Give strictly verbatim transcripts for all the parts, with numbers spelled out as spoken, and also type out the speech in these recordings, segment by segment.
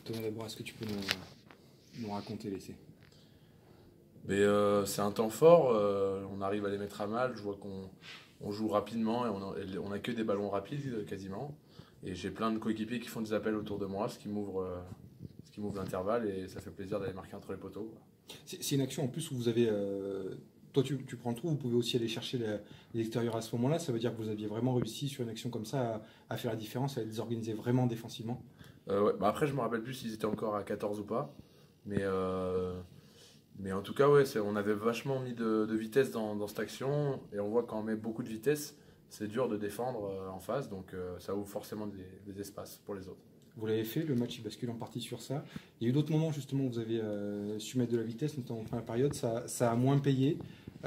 Thomas Laborde, est-ce que tu peux nous, nous raconter l'essai? Mais euh, c'est un temps fort, euh, on arrive à les mettre à mal, je vois qu'on on joue rapidement et on a, et on a que des ballons rapides euh, quasiment. Et j'ai plein de coéquipiers qui font des appels autour de moi, ce qui m'ouvre euh, ce qui m'ouvre l'intervalle et ça fait plaisir d'aller marquer entre les poteaux, quoi. C'est c'est une action en plus où vous avez. Euh, toi, tu, tu prends le trou, vous pouvez aussi aller chercher les, les extérieurs à ce moment-là. Ça veut dire que vous aviez vraiment réussi sur une action comme ça à, à faire la différence, à les organiser vraiment défensivement. Euh, ouais. Bah après je me rappelle plus s'ils étaient encore à quatorze ou pas. Mais, euh, mais en tout cas ouais, c'est- on avait vachement mis de, de vitesse dans, dans cette action. Et on voit quand on met beaucoup de vitesse, c'est dur de défendre euh, en face. Donc euh, ça ouvre forcément des, des espaces pour les autres. Vous l'avez fait, le match il bascule en partie sur ça. Il y a eu d'autres moments justement où vous avez euh, su mettre de la vitesse, notamment en première période, ça, ça a moins payé.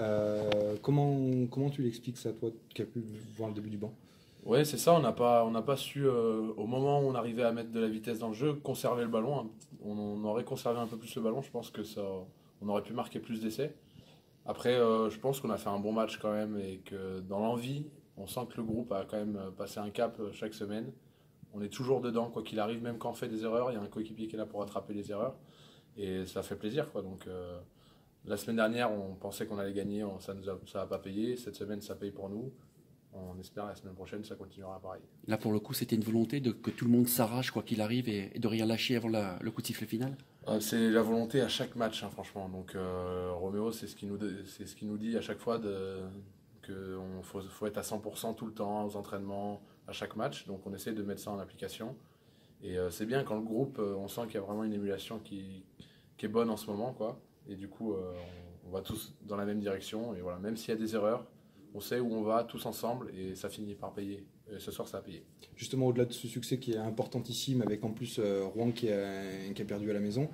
Euh, comment, comment tu l'expliques ça, toi, qui as pu voir le début du banc? Ouais, c'est ça, on n'a pas, on n'a pas su, euh, au moment où on arrivait à mettre de la vitesse dans le jeu, conserver le ballon, hein. On, on aurait conservé un peu plus le ballon, je pense que ça, on aurait pu marquer plus d'essais. Après, euh, je pense qu'on a fait un bon match quand même et que dans l'envie, on sent que le groupe a quand même passé un cap euh, chaque semaine. On est toujours dedans, quoi qu'il arrive, même quand on fait des erreurs, il y a un coéquipier qui est là pour rattraper les erreurs. Et ça fait plaisir, quoi. Donc, euh, la semaine dernière, on pensait qu'on allait gagner, on- ça nous a, ça a pas payé. Cette semaine, ça paye pour nous. On espère la semaine prochaine, ça continuera pareil. Là, pour le coup, c'était une volonté de que tout le monde s'arrache, quoi qu'il arrive, et, et de rien lâcher avant la- le coup de sifflet final. Euh, C'est la volonté à chaque match, hein, franchement. Donc, euh, Roméo, c'est ce qu'il nous, c'est ce qu'il nous dit à chaque fois de, que on faut, faut être à cent pour cent tout le temps aux entraînements, à chaque match. Donc, on essaie de mettre ça en application. Et euh, c'est bien quand le groupe, euh, on sent qu'il y a vraiment une émulation qui, qui est bonne en ce moment, quoi. Et du coup, euh, on, on va tous dans la même direction. Et voilà, même s'il y a des erreurs, on sait où on va tous ensemble et ça finit par payer. Et ce soir, ça a payé. Justement, au-delà de ce succès qui est importantissime, avec en plus euh, Rouen qui a, qui a perdu à la maison,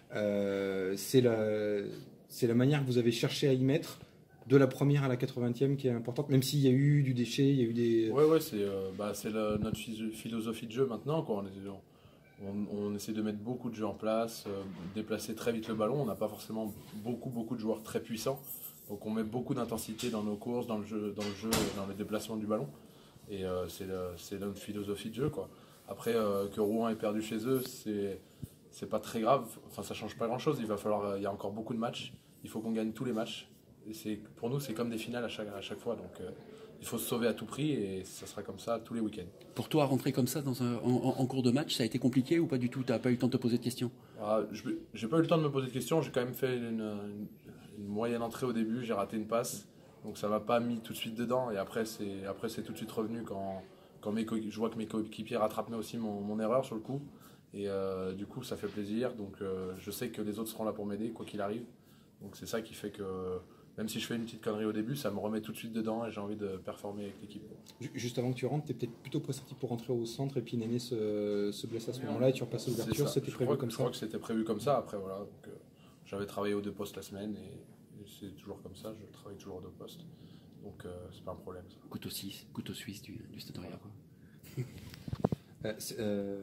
euh, c'est la, c'est la manière que vous avez cherché à y mettre de la première à la quatre-vingtième qui est importante, même s'il y a eu du déchet, il y a eu des... Ouais, ouais, c'est euh, bah, c'est la- notre phys- philosophie de jeu maintenant, quoi. On, est- on- on essaie de mettre beaucoup de jeux en place, euh, déplacer très vite le ballon. On n'a pas forcément beaucoup, beaucoup de joueurs très puissants. Donc on met beaucoup d'intensité dans nos courses, dans le jeu, dans le jeu, dans le déplacement du ballon. Et euh, c'est le- c'est notre philosophie de jeu, quoi. Après, euh, que Rouen ait perdu chez eux, c'est c'est pas très grave. Enfin, ça change pas grand-chose. Il va falloir, il y a encore beaucoup de matchs. Il faut qu'on gagne tous les matchs. Et c'est, pour nous, c'est comme des finales à chaque, à chaque fois. Donc, euh, il faut se sauver à tout prix et ça sera comme ça tous les week-ends. Pour toi, rentrer comme ça dans un, en, en- en cours de match, ça a été compliqué ou pas du tout? Tu n'as pas eu le temps de te poser de questions? Ah, je- j'ai pas eu le temps de me poser de questions. J'ai quand même fait une, une- une moyenne entrée au début. J'ai raté une passe. Donc, ça m'a pas mis tout de suite dedans. Et après, c'est, après, c'est tout de suite revenu quand, quand mes co- je vois que mes coéquipiers rattrapent aussi mon, mon erreur sur le coup. Et euh, du coup, ça fait plaisir. Donc, euh, je sais que les autres seront là pour m'aider, quoi qu'il arrive. Donc, c'est ça qui fait que même si je fais une petite connerie au début, ça me remet tout de suite dedans et j'ai envie de performer avec l'équipe. Ju- Juste avant que tu rentres, tu es peut-être plutôt pressenti pour rentrer au centre et puis Néné se, se blesse à ce moment-là et tu repasses à C'est l'ouverture, ça. c'était Je prévu crois, comme je ça? crois que c'était prévu comme ça. Après, voilà. Donc, euh, j'avais travaillé aux deux postes la semaine et, et c'est toujours comme ça. Je travaille toujours aux deux postes. Donc, euh, c'est pas un problème, ça. Couteau suisse, couteau suisse du, du Stade Rennais, quoi. Euh, c'est- euh,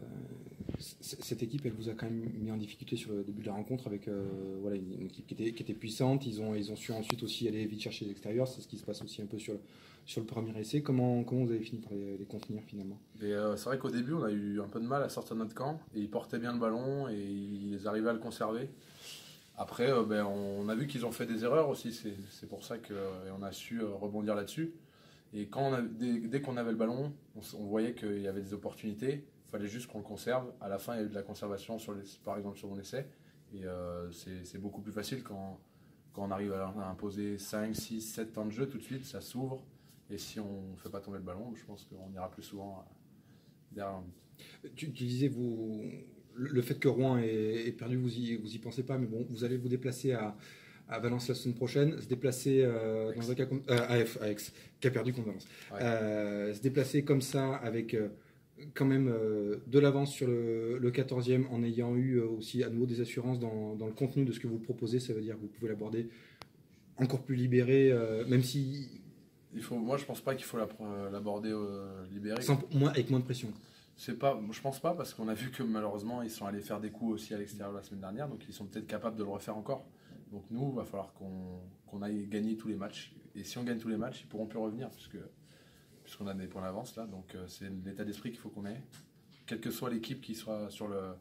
c- cette équipe, elle vous a quand même mis en difficulté sur le début de la rencontre avec euh, voilà, une, une équipe qui était, qui était puissante. Ils ont, ils ont su ensuite aussi aller vite chercher l'extérieur. C'est ce qui se passe aussi un peu sur le, sur le premier essai. Comment, comment vous avez fini par les, les contenir finalement? Et euh, c'est vrai qu'au début, on a eu un peu de mal à sortir de notre camp. Et ils portaient bien le ballon et ils arrivaient à le conserver. Après, euh, ben, on a vu qu'ils ont fait des erreurs aussi. C'est c'est pour ça qu'on a su euh, rebondir là-dessus. Et quand on a- dès, dès qu'on avait le ballon, on, s- on voyait qu'il y avait des opportunités. Il fallait juste qu'on le conserve. À la fin, il y a eu de la conservation, sur les, par exemple sur mon essai. Et euh, c'est c'est beaucoup plus facile quand, quand on arrive à, à imposer cinq, six, sept temps de jeu tout de suite. Ça s'ouvre. Et si on ne fait pas tomber le ballon, je pense qu'on ira plus souvent euh, derrière un but. Tu, tu disais, vous, le le fait que Rouen ait, ait perdu, vous y, vous y pensez pas, mais bon, vous allez vous déplacer à, à Valence la semaine prochaine, se déplacer euh, dans un cas comme euh, à F- à Aix, qui a perdu contre Valence. Ouais. Euh, se déplacer comme ça avec euh, quand même euh, de l'avance sur le, le quatorzième en ayant eu euh, aussi à nouveau des assurances dans, dans le contenu de ce que vous proposez, ça veut dire que vous pouvez l'aborder encore plus libéré, euh, même si Il faut, moi, je pense pas qu'il faut la- l'aborder euh, libéré. sans, moins, avec moins de pression. C'est pas, je pense pas, parce qu'on a vu que malheureusement ils sont allés faire des coups aussi à l'extérieur la semaine dernière, donc ils sont peut-être capables de le refaire encore. Donc nous, il va falloir qu'on qu'on aille gagner tous les matchs. Et si on gagne tous les matchs, ils pourront plus revenir, puisque puisqu'on a des points d'avance là. Donc euh, c'est l'état d'esprit qu'il faut qu'on ait, quelle que soit l'équipe qui soit sur le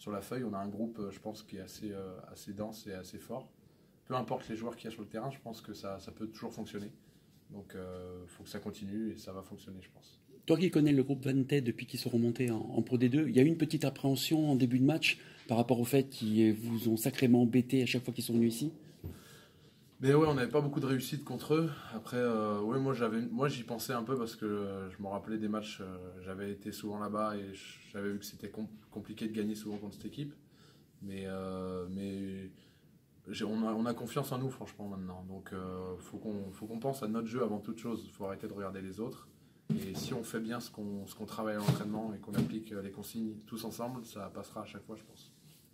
sur la feuille, on a un groupe, je pense, qui est assez, euh, assez dense et assez fort. Peu importe les joueurs qu'il y a sur le terrain, je pense que ça, ça peut toujours fonctionner. Donc il euh, faut que ça continue et ça va fonctionner, je pense. Toi qui connais le groupe Vantais depuis qu'ils sont remontés en, en Pro D deux, il y a eu une petite appréhension en début de match par rapport au fait qu'ils vous ont sacrément embêté à chaque fois qu'ils sont venus ici? Mais ouais, on n'avait pas beaucoup de réussite contre eux. Après, euh, ouais, moi, j'avais, moi j'y pensais un peu parce que euh, je me rappelais des matchs, euh, j'avais été souvent là-bas et j'avais vu que c'était com- compliqué de gagner souvent contre cette équipe. Mais, euh, mais j'ai, on, a, on a confiance en nous, franchement, maintenant. Donc, il euh, faut, qu'on, faut qu'on pense à notre jeu avant toute chose. Il faut arrêter de regarder les autres. Et si on fait bien ce qu'on, ce qu'on travaille à l'entraînement et qu'on applique les consignes tous ensemble, ça passera à chaque fois, je pense.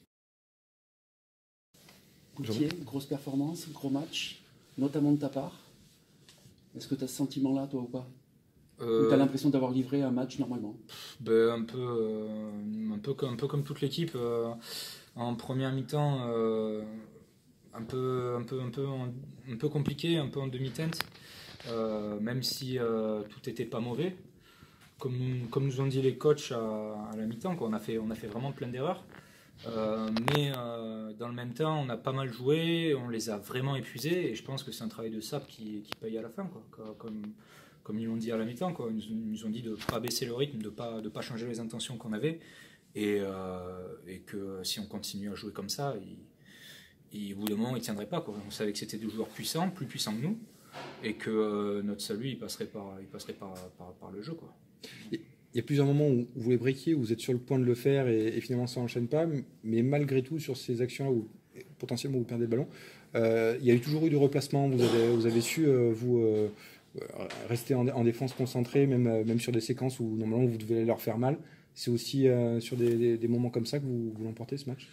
Gauthier, grosse performance, gros match, notamment de ta part. Est-ce que tu as ce sentiment-là, toi, ou pas? euh, Ou tu as l'impression d'avoir livré un match normalement? ben, un, peu, euh, un, peu comme, un peu comme toute l'équipe. Euh, en première mi-temps, euh, un, peu, un, peu, un, peu, un peu compliqué, un peu en demi-teinte, euh, même si euh, tout n'était pas mauvais. Comme, comme nous ont dit les coachs à, à la mi-temps, quoi, on, a fait, on a fait vraiment plein d'erreurs. Euh, mais euh, dans le même temps, on a pas mal joué, on les a vraiment épuisés et je pense que c'est un travail de sap qui, qui paye à la fin, quoi. Comme, comme ils l'ont dit à la mi-temps, quoi. Ils, nous, ils nous ont dit de ne pas baisser le rythme, de ne pas, de pas changer les intentions qu'on avait et, euh, et que si on continue à jouer comme ça, il, il, au bout d'un moment, ils ne tiendraient pas, quoi. On savait que c'était des joueurs puissants, plus puissants que nous et que euh, notre salut, il passerait par, il passerait par, par, par le jeu, quoi. Et... Il y a plusieurs moments où vous les breakiez, où vous êtes sur le point de le faire et, et finalement ça n'enchaîne pas. Mais malgré tout, sur ces actions-là où potentiellement vous perdez le ballon, euh, il y a eu toujours eu du replacement. Vous avez, vous avez su euh, vous euh, rester en, en défense concentrée, même, même sur des séquences où normalement vous devez leur faire mal. C'est aussi euh, sur des, des, des moments comme ça que vous, vous l'emportez ce match?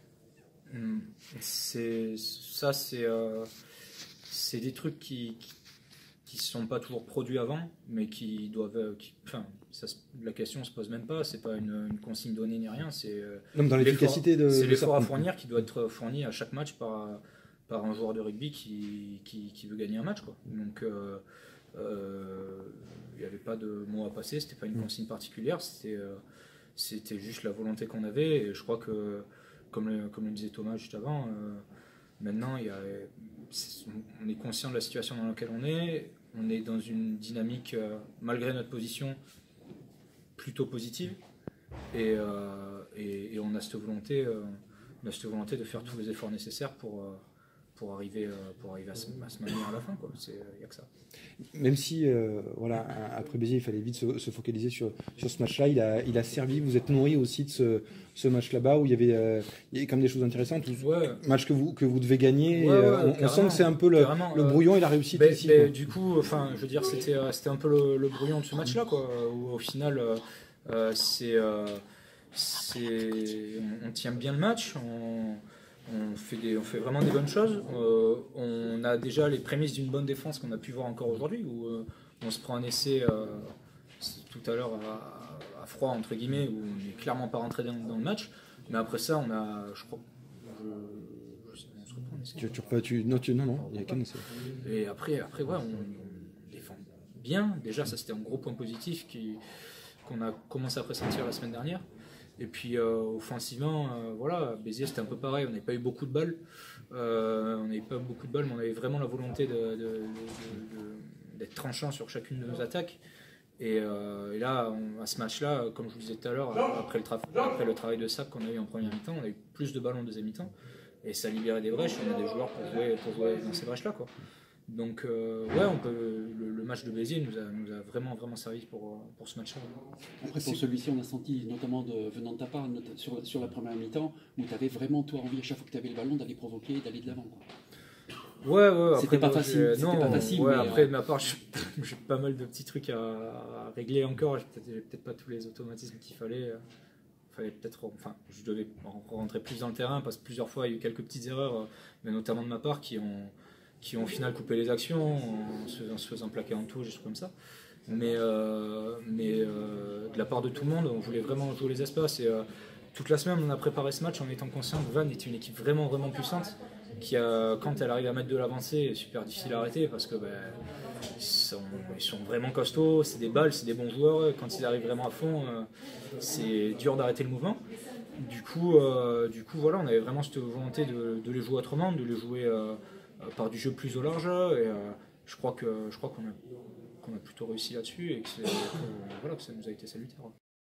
C'est, ça, c'est, euh, c'est des trucs qui... qui qui ne sont pas toujours produits avant, mais qui doivent... Qui, enfin, ça, la question ne se pose même pas, c'est pas une, une consigne donnée ni rien, c'est, non, dans l'efficacité de, c'est de l'effort à fournir qui doit être fourni à chaque match par, par un joueur de rugby qui, qui, qui veut gagner un match, quoi. Donc, il euh, euh, n'y avait pas de mot à passer, c'était pas une consigne particulière, c'était, euh, c'était juste la volonté qu'on avait, et je crois que, comme le, comme le disait Thomas juste avant, euh, maintenant, il y a... on est conscient de la situation dans laquelle on est, on est dans une dynamique, euh, malgré notre position, plutôt positive, et, euh, et, et on, a cette volonté, euh, on a cette volonté de faire tous les efforts nécessaires pour, euh, pour arriver, euh, pour arriver à, se, à se maintenir à la fin. Il n'y a que ça. Même si, euh, voilà, après Béziers, il fallait vite se, se focaliser sur, sur ce match-là, il a, il a servi, vous êtes nourri aussi de ce, ce match-là-bas où il y avait, euh, il y avait quand même des choses intéressantes. Ouais. Match que vous, que vous devez gagner. Ouais, ouais, euh, on, on sent que c'est un peu le, le brouillon et la réussite bah, ici. Bah, du coup, enfin, je veux dire, c'était, c'était un peu le, le brouillon de ce match-là, quoi, où au final, euh, c'est, euh, c'est, on, on tient bien le match. On, On fait, des, on fait vraiment des bonnes choses. Euh, on a déjà les prémices d'une bonne défense qu'on a pu voir encore aujourd'hui, où euh, on se prend un essai euh, tout à l'heure à, à froid, entre guillemets, où on n'est clairement pas rentré dans, dans le match. Mais après ça, on a, je crois, je, je sais, on se reprend un essai. Tu, tu, tu, non, tu, non, non, il n'y a qu'un essai. Et après, après ouais, on, on défend bien. Déjà, ça c'était un gros point positif qui, qu'on a commencé à pressentir la semaine dernière. Et puis euh, offensivement, euh, voilà, Béziers c'était un peu pareil, on n'avait pas eu beaucoup de balles, euh, on n'avait pas beaucoup de balles, mais on avait vraiment la volonté de, de, de, de, d'être tranchant sur chacune de nos attaques. Et, euh, et là, on, à ce match-là, comme je vous disais tout à l'heure, après le, tra- après le travail de sap qu'on a eu en première mi-temps, on a eu plus de ballons en deuxième mi-temps, et ça libérait des brèches, on a des joueurs pour jouer, pour jouer dans ces brèches-là, quoi. Donc euh, ouais, on peut, le, le match de Béziers nous a, nous a vraiment, vraiment servi pour, pour ce match-là. Après pour celui-ci, on a senti, notamment de, venant de ta part, sur, sur la première mi-temps, où tu avais vraiment toi envie à chaque fois que tu avais le ballon d'aller provoquer, d'aller de l'avant, quoi. Ouais, ouais, après, c'était pas moi, facile, c'était non, pas facile. Ouais, mais après euh... de ma part, j'ai, j'ai pas mal de petits trucs à, à régler encore. J'ai peut-être, j'ai peut-être pas tous les automatismes qu'il fallait. Fallait peut-être, enfin, je devais rentrer plus dans le terrain parce que plusieurs fois il y a eu quelques petites erreurs, mais notamment de ma part, qui ont, qui ont au final coupé les actions en se, en se faisant plaquer en touche, juste comme ça. Mais, euh, mais euh, de la part de tout le monde, on voulait vraiment jouer les espaces. Et euh, toute la semaine, on a préparé ce match en étant conscient que Vannes est une équipe vraiment, vraiment puissante, qui a, quand elle arrive à mettre de l'avancée, est super difficile à arrêter parce que ben, ils, sont, ils sont vraiment costauds, c'est des balles, c'est des bons joueurs. Quand ils arrivent vraiment à fond, euh, c'est dur d'arrêter le mouvement. Du coup, euh, du coup, voilà, on avait vraiment cette volonté de, de les jouer autrement, de les jouer euh, par du jeu plus au large. Et euh, je crois que je crois qu'on a, qu'on a plutôt réussi là-dessus et que, que, voilà, que ça nous a été salutaire.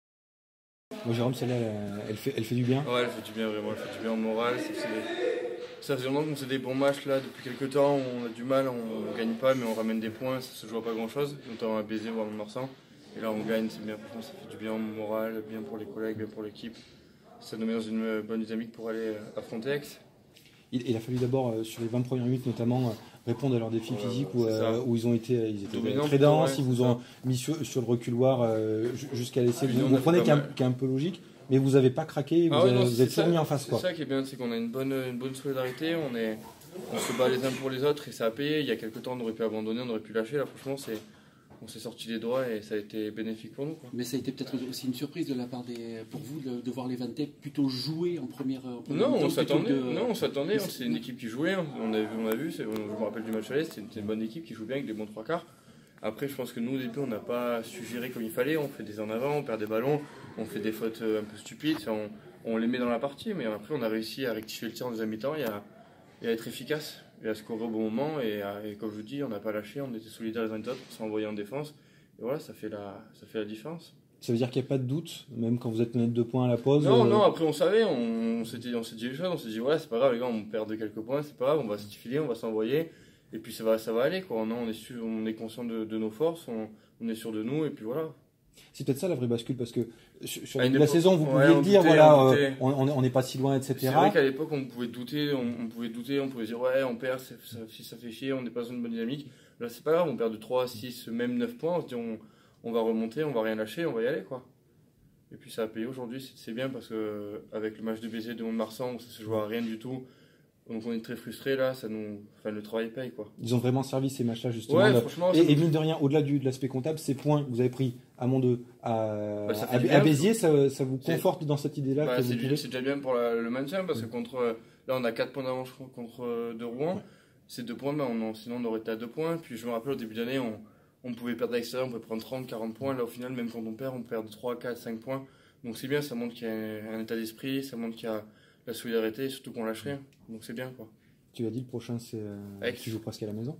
Bon, Jérôme, celle-là, elle fait, elle fait du bien. Ouais, elle fait du bien, vraiment. Elle fait du bien au moral. Ça fait, ça faisait longtemps qu'on faisait des bons matchs là. Depuis quelques temps, on a du mal, on ne gagne pas, mais on ramène des points. Ça se joue à pas grand-chose, notamment à Béziers ou à Mont-de-Marsan. Et là, on gagne, c'est bien. Franchement, ça fait du bien au moral, bien pour les collègues, bien pour l'équipe. Ça nous met dans une bonne dynamique pour aller affronter Aix. Il, il a fallu d'abord, euh, sur les vingt premières minutes notamment, euh, répondre à leurs défis ouais, physiques où, euh, où ils ont été, ils étaient Dominant, très denses, ouais, ils vous ont mis sur, sur le reculoir euh, jusqu'à laisser. Ah, vous vous prenez qui est un peu logique, mais vous n'avez pas craqué, vous, ah ouais, avez, non, vous êtes toujours mis en face. C'est ça qui est bien, c'est qu'on a une bonne, une bonne solidarité, on, est, on se bat les uns pour les autres et ça a payé. Il y a quelques temps, on aurait pu abandonner, on aurait pu lâcher. Là, franchement, c'est. On s'est sorti les doigts et ça a été bénéfique pour nous. Quoi. Mais ça a été peut-être aussi une surprise de la part des, pour vous de, de voir les Vantais plutôt jouer en première. En première non, on s'attendait, de... non, on s'attendait. C'est une équipe qui jouait. On a vu, on a vu. Je me rappelle du match à l'Est. C'est une bonne équipe qui joue bien avec des bons trois quarts. Après, je pense que nous au début, on n'a pas su gérer comme il fallait. On fait des en avant, on perd des ballons, on fait des fautes un peu stupides. On, on les met dans la partie, mais après, on a réussi à rectifier le tir en deuxième mi-temps et à, et à être efficace et à scorer au bon moment. Et, à, et comme je vous dis, on n'a pas lâché. On était solidaires les uns les autres. On s'est envoyé en défense. Et voilà, ça fait la, ça fait la différence. Ça veut dire qu'il n'y a pas de doute, même quand vous êtes mené de deux points à la pause. Non, euh... non, après on savait, on, on s'est dit, on s'est dit les choses, on s'est dit, voilà, c'est pas grave, les gars, on perd de quelques points, c'est pas grave, on va se filer, on va s'envoyer, et puis ça va, ça va aller, quoi. Non, on est sûr, on est conscient de, de nos forces, on, on est sûr de nous, et puis voilà. C'est peut-être ça la vraie bascule, parce que sur, sur la saison, vous pouviez ouais, le dire, doutait, voilà, on n'est euh, pas si loin, et cetera. C'est vrai qu'à l'époque, on pouvait douter, on, on pouvait douter, on pouvait dire, ouais, on perd, ça, si ça fait chier, on n'est pas dans une bonne dynamique. Là, c'est pas grave, on perd de trois, six, même neuf points, on se dit, on, on va remonter, on va rien lâcher, on va y aller, quoi. Et puis ça a payé aujourd'hui, c'est bien parce que avec le match de Béziers de Mont-de-Marsan où ça se joue à rien du tout, donc on est très frustrés là, ça nous, enfin le travail paye quoi. Ils ont vraiment servi ces matchs-là justement. Ouais, franchement. Et, et mine de rien, au-delà de l'aspect comptable, ces points que vous avez pris à Mont deux, à, bah, à, à Béziers, ça, ça vous conforte dans cette idée-là. Bah, c'est déjà bien pour la, le maintien parce que contre, là on a quatre points d'avance contre de Rouen. Ouais. Ces deux points, bah, on, sinon on aurait été à deux points. Puis je me rappelle au début d'année, on On pouvait perdre à l'extérieur, on pouvait prendre trente, quarante points. Là, au final, même quand on perd, on perd trois, quatre, cinq points. Donc c'est bien, ça montre qu'il y a un état d'esprit, ça montre qu'il y a la solidarité, et surtout qu'on lâche rien. Donc c'est bien, quoi. Tu l'as dit, le prochain, c'est. Euh, tu joues presque à la maison.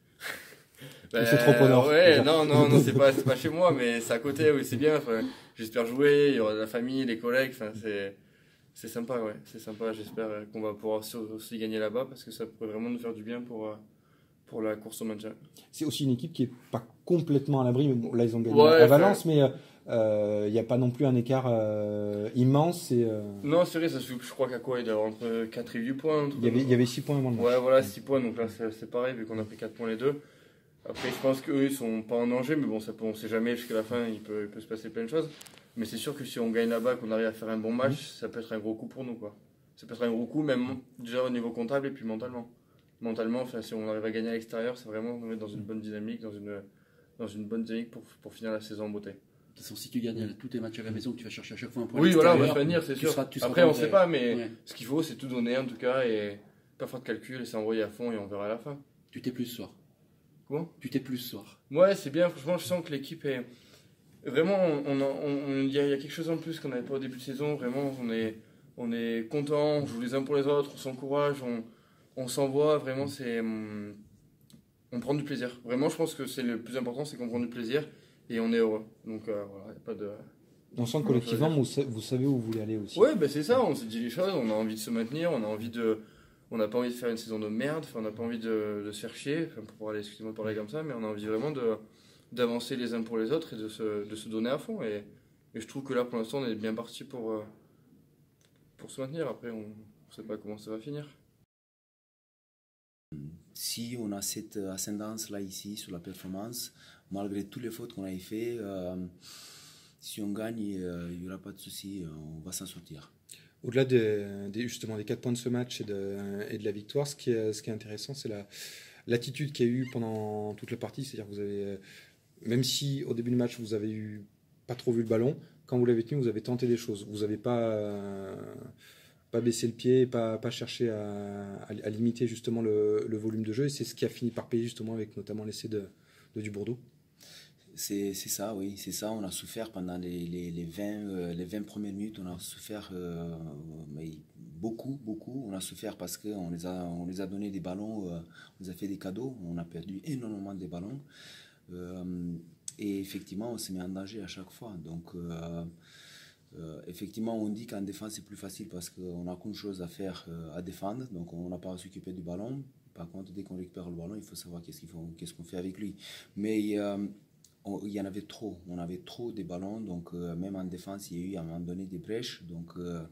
bah, c'est trop au nord. Ouais, non, non, non, c'est pas, c'est pas chez moi, mais c'est à côté, oui, c'est bien. Enfin, j'espère jouer, il y aura la famille, les collègues, enfin, c'est. C'est sympa, ouais, c'est sympa. J'espère qu'on va pouvoir aussi gagner là-bas parce que ça pourrait vraiment nous faire du bien pour. pour la course au maintien. C'est aussi une équipe qui n'est pas complètement à l'abri. Bon, là, ils ont gagné ouais, à Valence, mais il euh, n'y a pas non plus un écart euh, immense. Et, euh... Non, c'est vrai, ça se joue, je crois qu'à quoi il doit y avoir entre quatre et huit points. Il y avait, il y avait six points avant le match. Ouais, voilà, six points, donc là, c'est pareil, vu qu'on a pris quatre points les deux. Après, je pense qu'eux, ils ne sont pas en danger, mais bon, ça peut, on ne sait jamais, jusqu'à la fin, il peut, il peut se passer plein de choses. Mais c'est sûr que si on gagne là-bas, qu'on arrive à faire un bon match, mmh. ça peut être un gros coup pour nous, quoi. Ça peut être un gros coup, même déjà au niveau comptable et puis mentalement. Mentalement, enfin, si on arrive à gagner à l'extérieur, c'est vraiment nous mettre dans une bonne dynamique, dans une, dans une bonne dynamique pour, pour finir la saison en beauté. De toute façon, si tu gagnes tous tes matchs à la maison, que tu vas chercher à chaque fois un point. Oui, voilà, on va finir, c'est sûr. Seras, Après, on ne sait pas, mais ouais. ce qu'il faut, c'est tout donner en tout cas et pas faire de calcul et s'envoyer à fond et on verra à la fin. Tu t'es plus ce soir. Comment ? Tu t'es plus ce soir. Ouais, c'est bien. Franchement, je sens que l'équipe est vraiment. On, on, on, il y a quelque chose en plus qu'on n'avait pas au début de saison. Vraiment, on est, on est content, on joue les uns pour les autres, on s'encourage, on. On s'envoie, vraiment, c'est, on prend du plaisir. Vraiment, je pense que c'est le plus important, c'est qu'on prend du plaisir et on est heureux. Donc euh, voilà, il n'y a pas de. On sent collectivement, vous, vous savez où vous voulez aller aussi. Ouais, ben c'est ça, on s'est dit les choses, on a envie de se maintenir, on a envie de. On n'a pas envie de faire une saison de merde, on n'a pas envie de, de se faire chier, enfin, pour parler, excusez-moi de parler comme ça, mais on a envie vraiment de, d'avancer les uns pour les autres et de se, de se donner à fond. Et, et je trouve que là, pour l'instant, on est bien parti pour, pour se maintenir. Après, on ne sait pas comment ça va finir. Si on a cette ascendance-là ici sur la performance, malgré toutes les fautes qu'on a fait, euh, si on gagne, il n'y aura pas de souci, on va s'en sortir. Au-delà de, de, justement des quatre points de ce match et de, et de la victoire, ce qui est, ce qui est intéressant, c'est la, l'attitude qu'il y a eu pendant toute la partie. C'est-à-dire que vous avez, même si au début du match vous avez eu pas trop vu le ballon, quand vous l'avez tenu, vous avez tenté des choses. Vous n'avez pas euh, pas baisser le pied, pas, pas chercher à, à, à limiter justement le, le volume de jeu. Et c'est ce qui a fini par payer justement avec notamment l'essai de, de Dubourdeau. C'est ça, oui, c'est ça. On a souffert pendant les, les, les, vingt, euh, les vingt premières minutes, on a souffert euh, mais beaucoup, beaucoup. On a souffert parce qu'on les a, on les a donné des ballons, euh, on les a fait des cadeaux, on a perdu énormément de ballons. Euh, et effectivement, on se met en danger à chaque fois. Donc, euh, euh, effectivement, on dit qu'en défense, c'est plus facile parce qu'on n'a qu'une chose à faire, euh, à défendre. Donc, on n'a pas à s'occuper du ballon. Par contre, dès qu'on récupère le ballon, il faut savoir qu'est-ce qu'il faut, qu'est-ce qu'on fait avec lui. Mais euh, on, il y en avait trop. On avait trop de ballons. Donc, euh, même en défense, il y a eu à un moment donné des brèches. Donc, euh,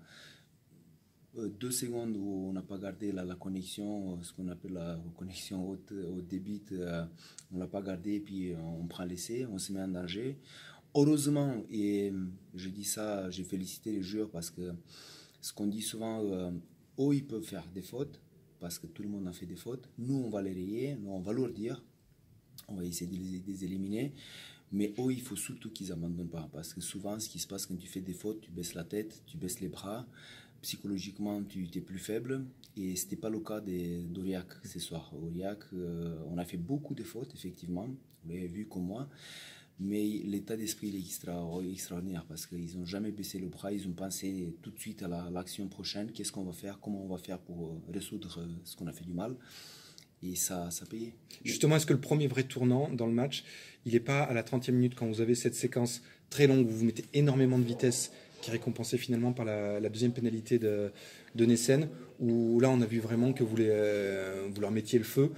deux secondes où on n'a pas gardé la, la connexion, ce qu'on appelle la connexion haute, haute débit, euh, on ne l'a pas gardé et puis on prend l'essai, on se met en danger. Heureusement, et je dis ça, j'ai félicité les joueurs parce que ce qu'on dit souvent, euh, eux ils peuvent faire des fautes parce que tout le monde a fait des fautes. Nous on va les rayer, nous on va leur dire, on va essayer de les, de les éliminer. Mais eux il faut surtout qu'ils n'abandonnent pas parce que souvent ce qui se passe quand tu fais des fautes, tu baisses la tête, tu baisses les bras. Psychologiquement, tu es plus faible et ce n'était pas le cas d'Aurillac ce soir. Aurillac, euh, on a fait beaucoup de fautes, effectivement, vous l'avez vu comme moi, mais l'état d'esprit est extra, extraordinaire parce qu'ils n'ont jamais baissé le bras, ils ont pensé tout de suite à l'action la, prochaine, qu'est-ce qu'on va faire, comment on va faire pour résoudre ce qu'on a fait du mal. Et ça, ça payait. Justement, est-ce que le premier vrai tournant dans le match, il n'est pas à la trentième minute quand vous avez cette séquence très longue où vous mettez énormément de vitesse qui est récompensé finalement par la, la deuxième pénalité de, de Nessen, où là on a vu vraiment que vous, les, euh, vous leur mettiez le feu,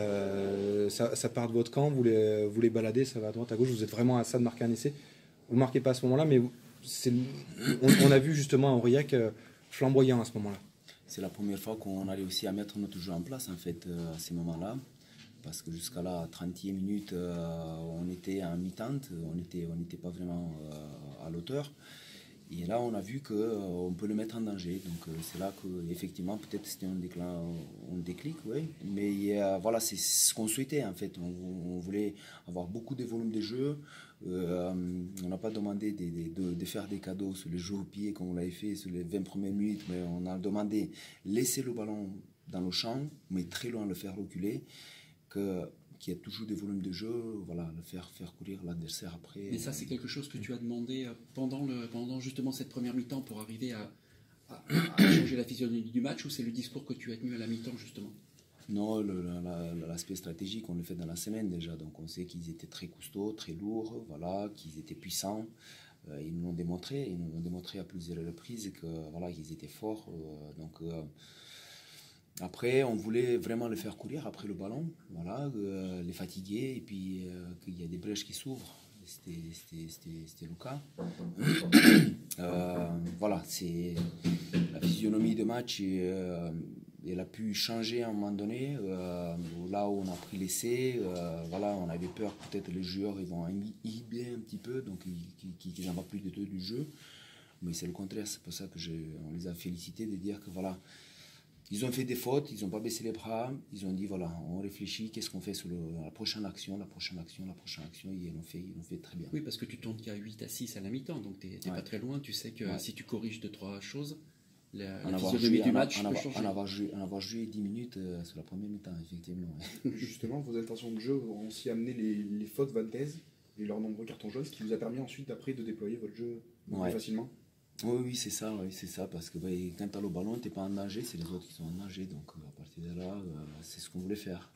euh, ça, ça part de votre camp, vous les, vous les baladez, ça va à droite, à gauche, vous êtes vraiment à ça de marquer un essai. Vous ne marquez pas à ce moment-là, mais c'est, on, on a vu justement Aurillac euh, flamboyant à ce moment-là. C'est la première fois qu'on a réussi à mettre notre jeu en place en fait euh, à ces moments-là. Parce que jusqu'à la trentième minute, euh, on était en mi-tente, on n'était on n'était pas vraiment euh, à l'auteur. Et là, on a vu qu'on euh, peut le mettre en danger. Donc, euh, c'est là qu'effectivement, peut-être c'était un, déclin, un déclic, oui. Mais euh, voilà, c'est ce qu'on souhaitait, en fait. On, on voulait avoir beaucoup de volume de jeu. Euh, on n'a pas demandé de, de, de, de faire des cadeaux sur les jeux au pied, comme on l'avait fait sur les vingt premières minutes. Mais on a demandé laisser le ballon dans le champ, mais très loin, le faire reculer. Que... qu'il y ait toujours des volumes de jeu, voilà, le faire, faire courir l'adversaire après. Mais ça, c'est quelque chose que tu as demandé pendant, le, pendant justement cette première mi-temps pour arriver à, à, à changer la physionomie du match, ou c'est le discours que tu as tenu à la mi-temps justement? Non, l'aspect stratégique, on le fait dans la semaine déjà, donc on sait qu'ils étaient très costauds, très lourds, voilà, qu'ils étaient puissants. Euh, ils nous l'ont démontré, ils nous l'ont démontré à plusieurs reprises que voilà, qu'ils étaient forts. Euh, donc euh, Après, on voulait vraiment le faire courir après le ballon, voilà, euh, les fatiguer et puis euh, qu'il y a des brèches qui s'ouvrent. C'était le cas. euh, voilà, c'est la physionomie de match. Euh, elle a pu changer à un moment donné. Euh, là où on a pris l'essai, euh, voilà, on avait peur peut-être les joueurs ils vont inhiber un petit peu, donc qu'ils n'en voient plus de tout du jeu. Mais c'est le contraire, c'est pour ça que je, on les a félicités de dire que voilà. Ils ont fait des fautes, ils n'ont pas baissé les bras, ils ont dit voilà, on réfléchit, qu'est-ce qu'on fait sur le, la prochaine action, la prochaine action, la prochaine action, et ils l'ont fait, ils l'ont fait très bien. Oui, parce que tu tournes qu'à huit à six à la mi-temps, donc tu n'es ouais. pas très loin, tu sais que ouais. si tu corriges deux, trois choses, la, la physionomie du match en peut changer. En avoir joué, en avoir joué dix minutes euh, sur la première mi-temps, effectivement. Justement, vos intentions de jeu ont aussi amené les, les fautes Valdez et leurs nombreux cartons jaunes, ce qui vous a permis ensuite d'après de déployer votre jeu ouais. plus facilement. Oui, oui, c'est ça, oui, c'est ça, parce que bah, quand tu as le ballon, tu n'es pas en danger, c'est les autres qui sont en danger, donc euh, à partir de là, euh, c'est ce qu'on voulait faire.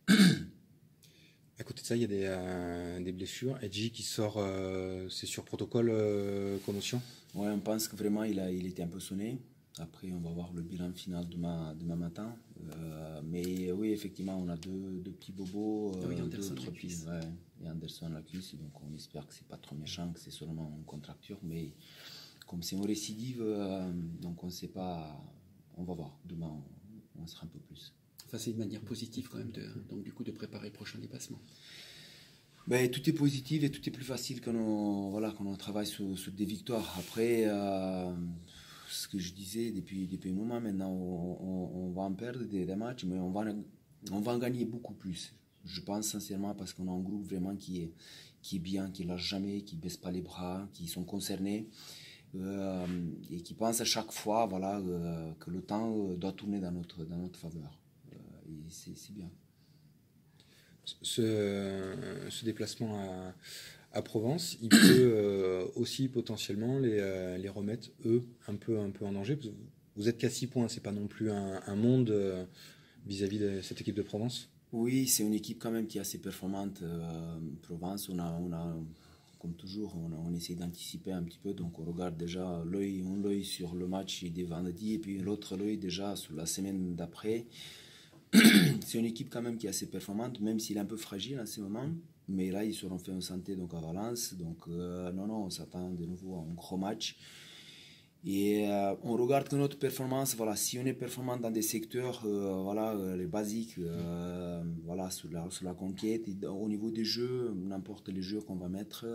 À côté de ça, il y a des, euh, des blessures. Edji qui sort, euh, c'est sur protocole euh, commotion. Oui, on pense que vraiment il a, il était un peu sonné. Après, on va voir le bilan final demain, demain matin. Euh, mais oui, effectivement, on a deux, deux petits bobos. Euh, oui, Anderson deux, la cuisse. Ouais, et Anderson la cuisse, donc on espère que c'est pas trop méchant, que c'est seulement une contracture, mais comme c'est une récidive, euh, donc on ne sait pas, on va voir, demain on, on sera un peu plus. Enfin, c'est une manière positive quand même, de, donc du coup de préparer le prochain déplacement. Ben, tout est positif et tout est plus facile quand on, voilà, quand on travaille sur, sur des victoires. Après, euh, ce que je disais depuis, depuis un moment, maintenant on, on, on va en perdre des, des matchs, mais on va, on va en gagner beaucoup plus. Je pense sincèrement parce qu'on a un groupe vraiment qui est, qui est bien, qui ne lâche jamais, qui ne baisse pas les bras, qui sont concernés. Euh, et qui pense à chaque fois voilà, euh, que le temps euh, doit tourner dans notre, dans notre faveur. Euh, et c'est bien. Ce, ce déplacement à, à Provence, il peut euh, aussi potentiellement les, euh, les remettre, eux, un peu, un peu en danger. Parce que vous êtes qu'à six points, c'est pas non plus un, un monde euh, vis-à-vis de cette équipe de Provence. Oui, c'est une équipe quand même qui est assez performante. Euh, Provence, on a, on a, comme toujours, on, a, on essaie d'anticiper un petit peu. Donc on regarde déjà l'œil, un œil sur le match de vendredi et puis l'autre œil déjà sur la semaine d'après. C'est une équipe quand même qui est assez performante, même s'il est un peu fragile en ce moment. Mais là, ils seront faits en santé donc à Valence. Donc euh, non, non, on s'attend de nouveau à un gros match. Et euh, on regarde que notre performance, voilà, si on est performant dans des secteurs, euh, voilà, euh, les basiques, euh, voilà, sur la, sur la conquête, et au niveau des jeux, n'importe les jeux qu'on va mettre,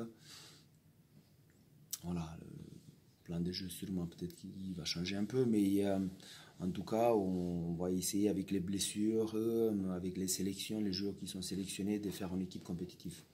voilà, le plan de jeu sûrement peut-être qu'il va changer un peu, mais euh, en tout cas, on va essayer avec les blessures, euh, avec les sélections, les joueurs qui sont sélectionnés, de faire une équipe compétitive.